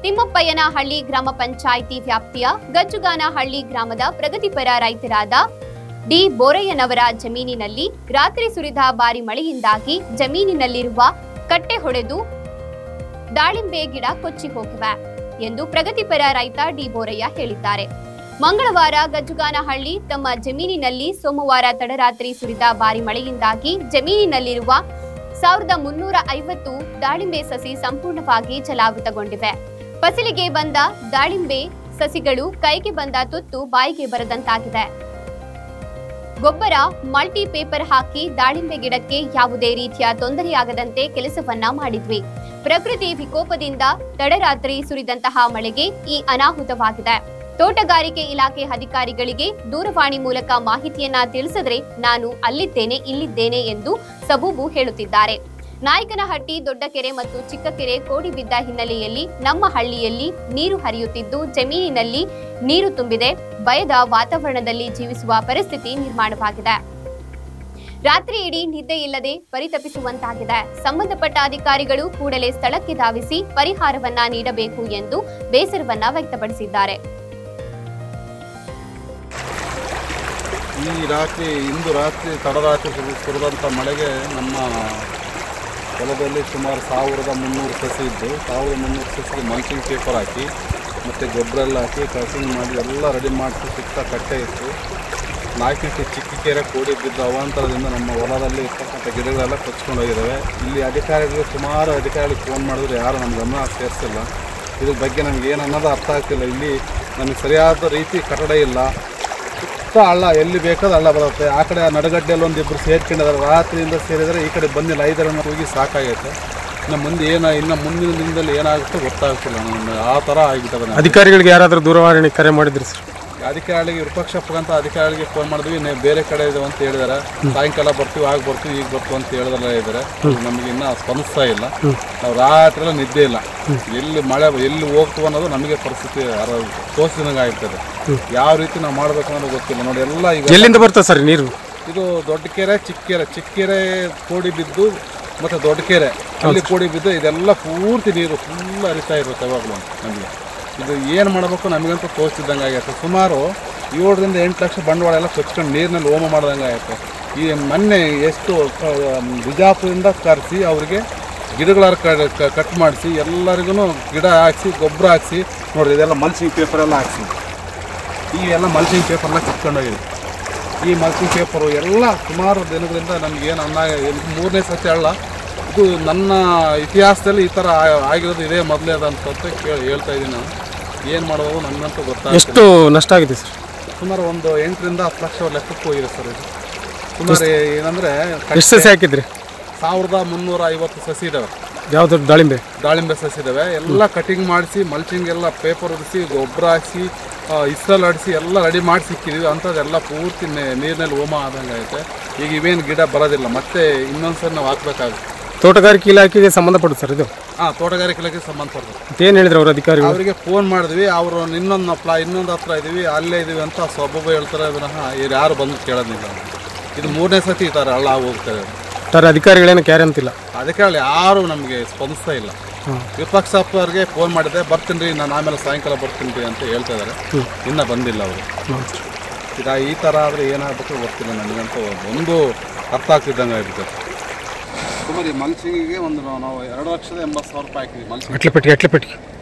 ತಿಮ್ಮಪ್ಪಯ್ಯನಹಳ್ಳಿ ಗ್ರಾಮ ಪಂಚಾಯಿತಿ ವ್ಯಾಪ್ತಿಯ ಗಜ್ಜುಗಾನಹಳ್ಳಿ ಗ್ರಾಮದ ಪ್ರಗತಿಪರ ರೈತರಾದ ಡಿ ಬೋರಯ್ಯನವರ ಜಮೀನಿನಲ್ಲಿ ರಾತ್ರಿ ಸುರಿದ ಭಾರಿ ಮಳೆಯಿಂದಾಗಿ ಜಮೀನಿನಲ್ಲಿರುವ ಕಟ್ಟೆ ಹೊಡೆದು ದಾಳಿಂಬೆ ಗಿಡ ಕೊಚ್ಚಿ ಹೋಗಿವೆ ಎಂದು ಪ್ರಗತಿಪರ ರೈತ ಡಿ ಬೋರಯ್ಯ ಹೇಳಿದ್ದಾರೆ. ಮಂಗಳವಾರ ಗಜ್ಜುಗಾನಹಳ್ಳಿ ತಮ್ಮ ಜಮೀನಿನಲ್ಲಿ ಸೋಮವಾರ ತಡರಾತ್ರಿ ಸುರಿದ ಭಾರಿ ಮಳೆಯಿಂದಾಗಿ ಜಮೀನಿನಲ್ಲಿರುವ 1350 ದಾಳಿಂಬೆ ಸಸಿ ಸಂಪೂರ್ಣವಾಗಿ ಜಲಾವೃತಗೊಂಡಿವೆ. ಫಸಲಿಗೆ ಬಂದ ದಾಳಿಂಬೆ ಸಸಿಗಳು ಕೈಗೆ ಬಂದ ತುತ್ತು ಬಾಯಿಗೆ ಬರದಂತಾಗಿದೆ. ಗೊಬ್ಬರ ಮಲ್ಟಿ ಪೇಪರ್ ಹಾಕಿ ದಾಳಿಂಬೆ ಗಿಡಕ್ಕೆ ಯಾವುದೇ ರೀತಿಯ ತೊಂದರೆಯಾಗದಂತೆ ಕೆಲಸವನ್ನ ಮಾಡಿದ್ವಿ. ಪ್ರಕೃತಿ ವಿಕೋಪದಿಂದ ತಡರಾತ್ರಿ ಸುರಿದಂತಹ ಮಳೆಗೆ ಈ ಅನಾಹುತವಾಗಿದೆ. ತೋಟಗಾರಿಕೆ ಇಲಾಖೆ ಅಧಿಕಾರಿಗಳಿಗೆ ದೂರವಾಣಿ ಮೂಲಕ ಮಾಹಿತಿಯನ್ನ ತಿಳಿಸಿದ್ರೆ ನಾನು ಅಲ್ಲಿದ್ದೇನೆ ಇಲ್ಲಿದ್ದೇನೆ ಎಂದು ಸಬೂಬು ಹೇಳುತ್ತಿದ್ದಾರೆ. ನಾಯಕನಹಟ್ಟಿ, ದೊಡ್ಡಕೆರೆ ಮತ್ತು ಚಿಕ್ಕಕೆರೆ ಕೋಡಿ ಬಿದ್ದ ಹಿನ್ನೆಲೆಯಲ್ಲಿ ನಮ್ಮ ಹಳ್ಳಿಯಲ್ಲಿ ನೀರು ಹರಿಯುತ್ತಿದ್ದು ಜಮೀನಿನಲ್ಲಿ ನೀರು ತುಂಬಿದೆ. ಭಯದ ವಾತಾವರಣದಲ್ಲಿ ಜೀವಿಸುವ ಪರಿಸ್ಥಿತಿ ನಿರ್ಮಾಣವಾಗಿದೆ. ರಾತ್ರಿ ಇಡೀ ನಿದ್ದೆ ಇಲ್ಲದೆ ಪರಿತಪಿಸುವಂತಾಗಿದೆ. ಸಂಬಂಧಪಟ್ಟ ಅಧಿಕಾರಿಗಳು ಕೂಡಲೇ ಸ್ಥಳಕ್ಕೆ ಧಾವಿಸಿ ಪರಿಹಾರವನ್ನ ನೀಡಬೇಕು ಎಂದು ಬೇಸರವನ್ನ ವ್ಯಕ್ತಪಡಿಸಿದ್ದಾರೆ. ಇಂದು ರಾತ್ರಿ ತಡರಾತ್ರಿ ಸುರಿದಂಥ ಮಳೆಗೆ ನಮ್ಮ ಹೊಲದಲ್ಲಿ ಸುಮಾರು 1300 ಸಸಿ ಇದ್ದು 1300 ಸಸಿಗೆ ಮಲ್ಚಿಂಗ್ ಪೇಪರ್ ಹಾಕಿ ಮತ್ತು ಗೊಬ್ಬರ ಎಲ್ಲ ಹಾಕಿ ಕಸಿಂಗ್ ಮಾಡಿ ಎಲ್ಲ ರೆಡಿ ಮಾಡಿಸಿ ಸುತ್ತ ಕಟ್ಟೆ ಇತ್ತು. ನಾಯಕನಹಟ್ಟಿ, ಚಿಕ್ಕಕೆರೆ, ಕೋಡಿ ಬಿದ್ದ ಅವಾಂತರದಿಂದ ನಮ್ಮ ಹೊಲದಲ್ಲಿ ಇರ್ತಕ್ಕಂಥ ಗಿಡಗಳೆಲ್ಲ ಕೊಚ್ಕೊಂಡು ಹೋಗಿದ್ದಾವೆ. ಇಲ್ಲಿ ಅಧಿಕಾರಿಗಳು ಸುಮಾರು ಅಧಿಕಾರಿಗಳಿಗೆ ಫೋನ್ ಮಾಡಿದ್ರೆ ಯಾರು ನಮ್ಮ ಗಮನ ಸೇರಿಸಿಲ್ಲ. ಇದ್ರ ಬಗ್ಗೆ ನಮಗೆ ಏನು ಅನ್ನೋದು ಅರ್ಥ ಆಗ್ತಿಲ್ಲ. ಇಲ್ಲಿ ನಮಗೆ ಸರಿಯಾದ ರೀತಿ ಕಟ್ಟಡ ಇಲ್ಲ. ಸುತ್ತ ಹಳ್ಳ, ಎಲ್ಲಿ ಬೇಕಾದ ಹಳ್ಳ ಬರುತ್ತೆ. ಆ ಕಡೆ ನಡುಗಡ್ಡೆಯಲ್ಲಿ ಒಂದಿಬ್ಬರು ಸೇರ್ಕೊಂಡಿದ್ದಾರೆ. ರಾತ್ರಿಯಿಂದ ಸೇರಿದರೆ ಈ ಕಡೆ ಬಂದಿಲ್ಲ. 5 ಜನ ಹೋಗಿ ಸಾಕಾಗೈತೆ. ಇನ್ನು ಮುಂದಿನ ದಿನದಲ್ಲಿ ಏನಾಗುತ್ತೋ ಗೊತ್ತಾಗ್ತಿಲ್ಲ. ಆ ಥರ ಆಗಿರ್ತದೆ. ಅಧಿಕಾರಿಗಳಿಗೆ ಯಾರಾದರೂ ದೂರವಾಣಿ ಕರೆ ಮಾಡಿದ್ರಿ ಸರ್? ಅಧಿಕಾರಿಗಳಿಗೆ ವಿರೂಪಾಕ್ಷಪ್ಪಗಂತ ಅಧಿಕಾರಿಗಳಿಗೆ ಫೋನ್ ಮಾಡಿದ್ವಿ. ಬೇರೆ ಕಡೆ ಇದೆ ಅಂತ ಹೇಳಿದಾರೆ. ಸಾಯಂಕಾಲ ಬರ್ತೀವಿ, ಆಗ ಬರ್ತೀವಿ, ಈಗ ಬರ್ತೀವಿ ಅಂತ ಹೇಳಿದಲ್ಲ ಇದ್ದಾರೆ. ನಮಗೆ ಇನ್ನೂ ಸ್ಪಂದಿಸ್ತಾ ಇಲ್ಲ. ನಾವು ರಾತ್ರಿ ಎಲ್ಲ ನಿದ್ದೆ ಇಲ್ಲ. ಎಲ್ಲಿ ಮಳೆ ಎಲ್ಲಿ ಹೋಗ್ತೀವಿ ಅನ್ನೋದು ನಮಗೆ ಪರಿಸ್ಥಿತಿ ತೋರಿಸಿದಂಗೆ ಆಗ್ತದೆ. ಯಾವ ರೀತಿ ನಾವು ಮಾಡಬೇಕು ಅನ್ನೋದು ಗೊತ್ತಿಲ್ಲ. ನೋಡಿ, ಎಲ್ಲ ಈಗ ಎಲ್ಲಿಂದ ಬರ್ತದೆ ಸರ್ ನೀರು? ಇದು ದೊಡ್ಡಕೆರೆ, ಚಿಕ್ಕಕೆರೆ ಕೋಡಿ ಬಿದ್ದು ಮತ್ತು ದೊಡ್ಡಕೆರೆ ಅಲ್ಲಿ ಕೋಡಿ ಬಿದ್ದು ಇದೆಲ್ಲ ಪೂರ್ತಿ ನೀರು ಫುಲ್ ಹರಿತಾ ಇರುತ್ತೆ ಯಾವಾಗಲೂ. ನಮಗೆ ಇದು ಏನು ಮಾಡಬೇಕು ನಮಗಂತೂ ತೋರಿಸಿದ್ದಂಗೆ ಆಗೈತೆ. ಸುಮಾರು 7 ರಿಂದ 8 ಲಕ್ಷ ಬಂಡವಾಳ ಎಲ್ಲ ಕೊಚ್ಕೊಂಡು ನೀರಿನಲ್ಲಿ ಹೋಮ ಮಾಡ್ದಂಗೆ ಆಗೈತೆ. ಈ ಮೊನ್ನೆ ಎಷ್ಟು ಬಿಜಾಪುರದಿಂದ ಕರೆಸಿ ಅವರಿಗೆ ಗಿಡಗಳ ಕಟ್ ಮಾಡಿಸಿ ಎಲ್ಲರಿಗೂ ಗಿಡ ಹಾಕಿಸಿ ಗೊಬ್ಬರ ಹಾಕಿಸಿ ನೋಡಿರಿ. ಇದೆಲ್ಲ ಮಲ್ಚಿಂಗ್ ಪೇಪರ್ ಎಲ್ಲ ಹಾಕಿಸಿ ಎಲ್ಲ ಮಲ್ಚಿಂಗ್ ಪೇಪರ್ನ ಕಿತ್ಕೊಂಡೋಗಿದೆ. ಈ ಮಲ್ಚಿಂಗ್ ಪೇಪರು ಎಲ್ಲ ಸುಮಾರು ದಿನಗಳಿಂದ ನಮಗೇನು 3ನೇ ಸತಿ ಅಲ್ಲ. ಇದು ನನ್ನ ಇತಿಹಾಸದಲ್ಲಿ ಈ ಥರ ಆಗಿರೋದು ಇದೇ ಮೊದಲೇ ಅದಂತ ಹೇಳ್ತಾ ಇದ್ದೀನಿ ನಾನು. ಏನು ಮಾಡೋದು ನನಗಂತೂ ಗೊತ್ತಾಗ. ಎಷ್ಟು ನಷ್ಟ ಆಗಿದೆ ಸರ್? ಸುಮಾರು ಒಂದು 8 ರಿಂದ 10 ಲಕ್ಷ ಲೆಕ್ಕಕ್ಕೆ ಹೋಗಿದೆ ಸರ್. ಇದು ಸುಮಾರು ಏನಂದರೆ ಎಷ್ಟು ಸಸಿ ಹಾಕಿದ್ರಿ? 1350 ಸಸಿ ಇದ್ದಾವೆ. ಯಾವುದು? ದಾಳಿಂಬೆ ಸಸಿ ಇದ್ದಾವೆ. ಎಲ್ಲ ಕಟಿಂಗ್ ಮಾಡಿಸಿ ಮಲ್ಚಿಂಗ್ ಎಲ್ಲ ಪೇಪರ್ ಹೊಡಿಸಿ ಗೊಬ್ಬರ ಹಾಕಿಸಿ ಇಸ್ರಲ್ಲಿ ಅಡಿಸಿ ಎಲ್ಲ ರೆಡಿ ಮಾಡಿ ಸಿಕ್ಕಿದ್ವಿ. ಅಂಥದ್ದೆಲ್ಲ ಪೂರ್ತಿ ನೀರಿನಲ್ಲಿ ಹೋಮ ಆದಂಗೆ ಐತೆ. ಈಗ ಇವೇನು ಗಿಡ ಬರೋದಿಲ್ಲ. ಮತ್ತೆ ಇನ್ನೊಂದ್ಸರಿ ನಾವು ಹಾಕ್ಬೇಕಾಗುತ್ತೆ. ತೋಟಗಾರಿಕೆ ಇಲಾಖೆಗೆ ಸಂಬಂಧಪಡುತ್ತೆ ಸರ್ ಇದು? ತೋಟಗಾರಿಕೆ ಇಲಾಖೆಗೆ ಸಂಬಂಧಪಡುತ್ತೆ. ಏನು ಹೇಳಿದ್ರು ಅವರು ಅಧಿಕಾರಿಗಳು? ಅವರಿಗೆ ಫೋನ್ ಮಾಡಿದ್ವಿ. ಅವರು ಇನ್ನೊಂದು ಹತ್ರ ಇದ್ದೀವಿ, ಅಲ್ಲೇ ಇದ್ದೀವಿ ಅಂತ ಸೊಬ್ಬ ಹೇಳ್ತಾರೆ ವಿನಃ ಯಾರು ಬಂದು ಕೇಳೋದಿಲ್ಲ. ಇದು 3ನೇ ಸತಿ ಈ ಥರ ಹಳ್ಳ ಹೋಗ್ತಾರೆ ಸರ್. ಅಧಿಕಾರಿಗಳೇನು ಕ್ಯಾರೆ ಅಂತಿಲ್ಲ? ಅಧಿಕಾರಿಗಳು ಯಾರು ನಮಗೆ ಸ್ಪಂದಿಸ್ತಾ ಇಲ್ಲ. ವಿರೂಪಾಕ್ಷಪ್ಪವ್ರಿಗೆ ಫೋನ್ ಮಾಡಿದೆ, ಬರ್ತೀನಿ ರೀ ನಾನು ಆಮೇಲೆ ಸಾಯಂಕಾಲ ಬರ್ತೀನಿ ರೀ ಅಂತ ಹೇಳ್ತಾ ಇದ್ದಾರೆ. ಇನ್ನೂ ಬಂದಿಲ್ಲ ಅವರು. ಈಗ ಈ ಥರ ಆದರೆ ಏನಾಗಬೇಕು ಗೊತ್ತಿಲ್ಲ ನನಗಂತ. ಒಂದು ಅರ್ಥ ಆಗ್ತಿದ್ದಂಗೆ ಆಗ್ಬಿಟ್ಟು ಸುಮಾರು ಮಲ್ಚಿಂಗಿಗೆ ನಾವು 2,80,000 ರೂಪಾಯಿ ಹಾಕಿದ್ವಿ. ಮಲ್ಚಿಂಗ್ ಅಟ್ಲೆ ಪೆಟ್ಟಿಗೆ